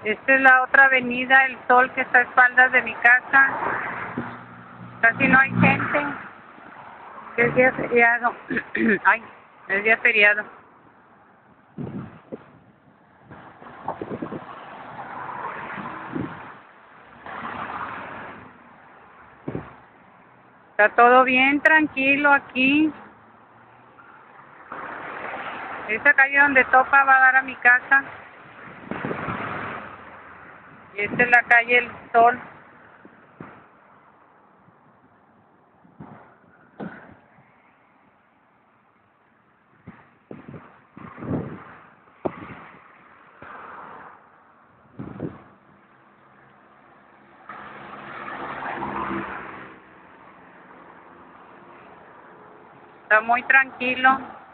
Esta es la otra avenida, El Sol, que está a espaldas de mi casa. Casi no hay gente. Es día feriado. Ay, es día feriado. Está todo bien tranquilo aquí. Esa calle donde topa va a dar a mi casa. Y esta es la calle El Sol. Está muy tranquilo.